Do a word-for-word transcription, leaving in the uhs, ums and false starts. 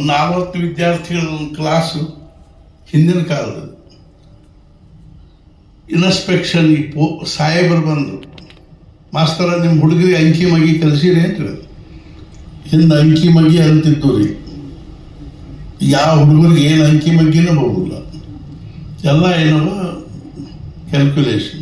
ಒಂದು ನಲವತ್ತು ವಿದ್ಯಾರ್ಥಿಗಳ ಕ್ಲಾಸು ಹಿಂದಿನ ಕಾಲದ ಇನ್ಸ್ಪೆಕ್ಷನ್ ಈ ಪೋ ಸಾಹೇಬರು ಬಂದರು, ಮಾಸ್ತರ ನಿಮ್ಮ ಹುಡುಗರಿಗೆ ಅಂಕಿ ಮಗಿ ಕಲಿಸಿರಿ ಅಂತ ಹೇಳಿ. ಹಿಂದೆ ಅಂಕಿ ಮಗಿ ಅಂತಿದ್ದು ರೀ, ಯಾವ ಹುಡುಗರಿಗೆ ಏನು ಅಂಕಿ ಮಗ್ಗಿನೂ ಬರೋದಿಲ್ಲ, ಎಲ್ಲ ಏನವ ಕ್ಯಾಲ್ಕುಲೇಷನ್.